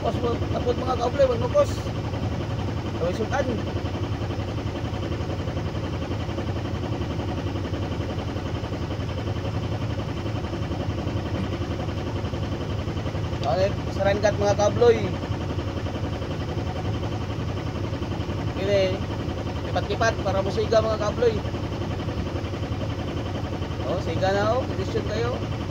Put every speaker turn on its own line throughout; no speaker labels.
Tapos tapos mga kaublay, magnukos. Tawag sudan. Sarangkat mga kabloy. Ini lipat-lipat para musiga mga kabloy. Oh, siga na oh, posisyon kayo.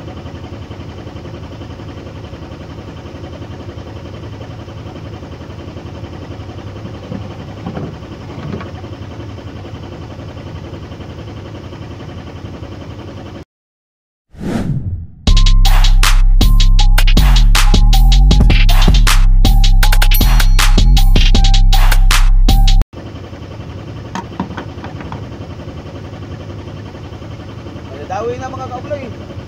Dawi na mga kabloy.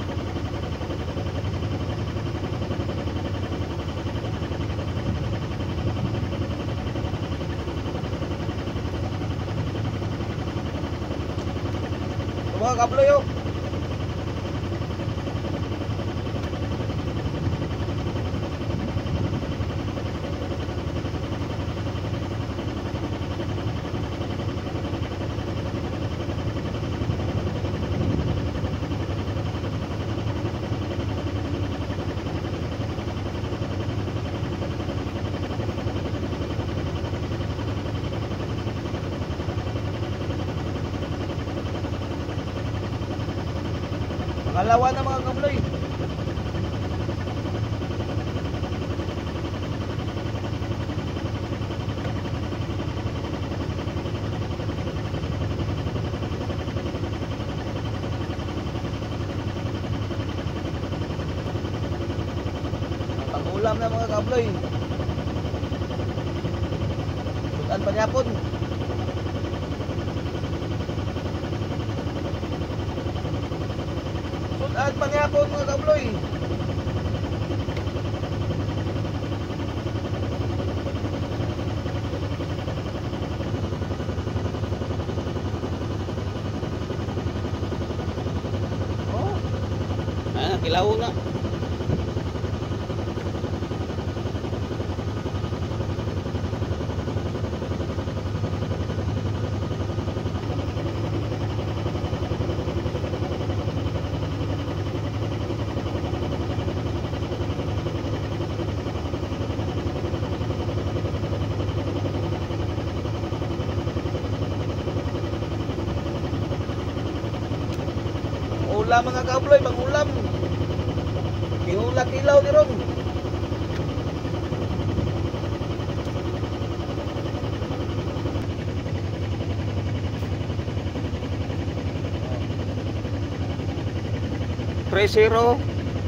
Mga kabloy oh. Kalawa na mga kabloy. Pang-ulam na mga kabloy. Sudan panyapon. At pangyapon mga kabloy. Oh, kilaw na. Ulam mga kabloy, pangulam. Iulak ilaw ni ron. Presero.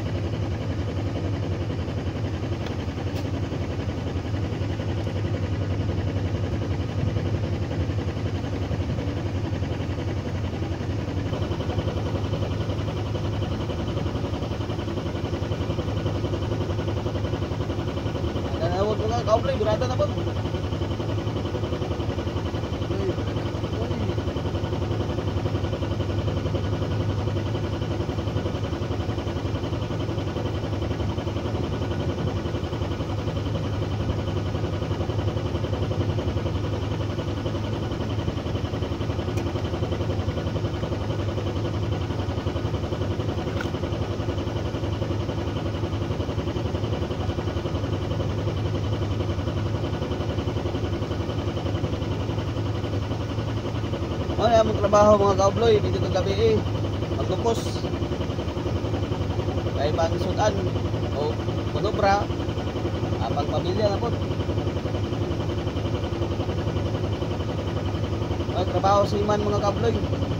Mga kaublay, birada na po. Ano yung mong trabaho mga kabloy dito ng gabi eh. Maglukos. Kaya pang sudan o manobra. Pang pamilya na po. Ay, trabaho sa iman mga kabloy.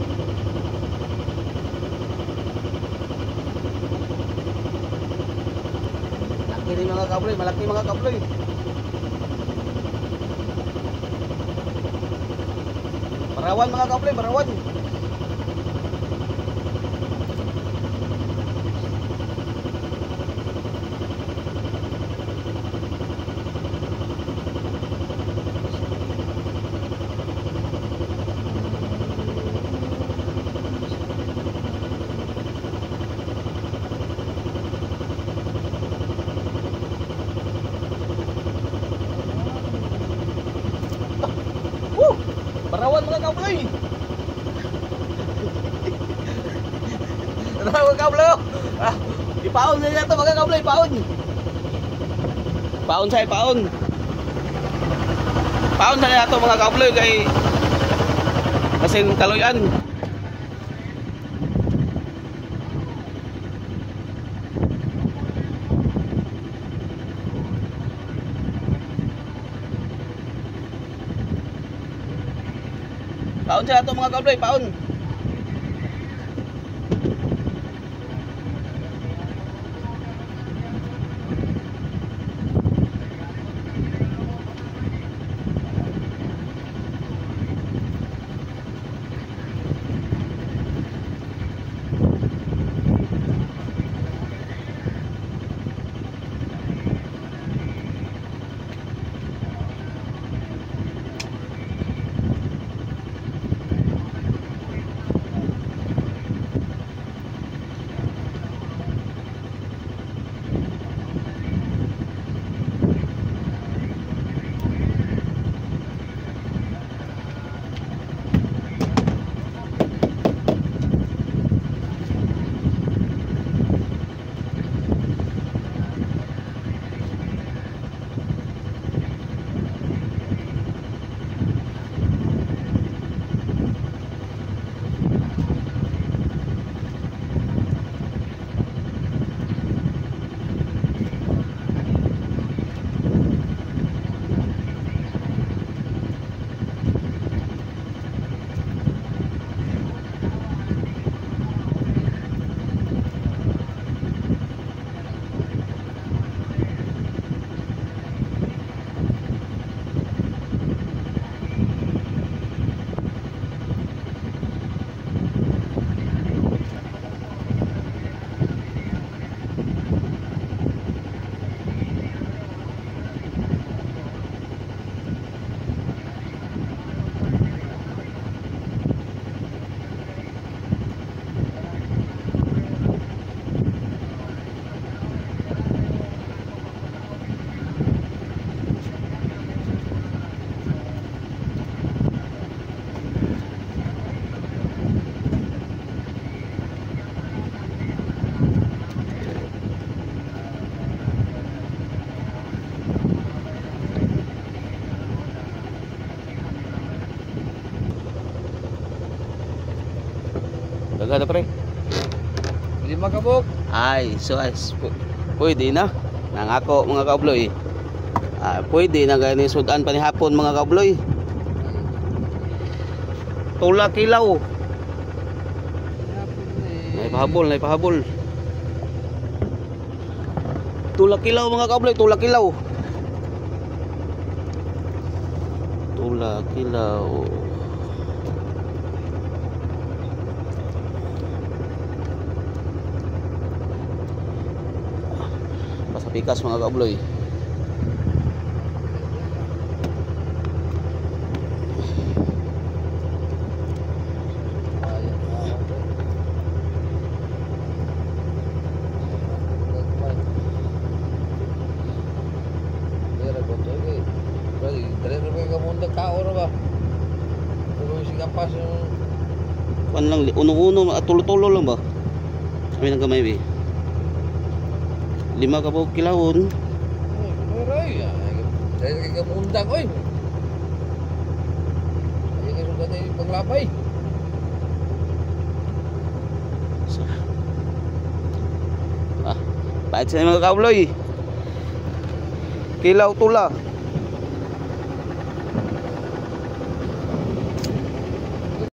Laki rin mga kabloy. Malaki mga kabloy. Barawan mga kabloy, barawan. kabloy, paon. Paon say, paon. Paon sa ato mga kabloy kay kasin kaluyan. Paon sa ato mga kabloy, paon. Gagana pre.
5 kabuk.
Ay, so pwede na. Nangako mga kabloy. Pwede na gani sudan pa ni hapon mga kabloy. Tula kilaw. Nay pahabol. Tula kilaw mga kabloy, tula kilaw. Tula kilaw. Pikas mga kabloy. Kan lang uno-uno tulo-tulo lang ba? Kami nang gamay bi. 5 kabog kilawon.
Ay, dahil kay kamundang oy. Ay nga sugat ay paglabay.
Pahit sa mga kabloy. Kilaw tula.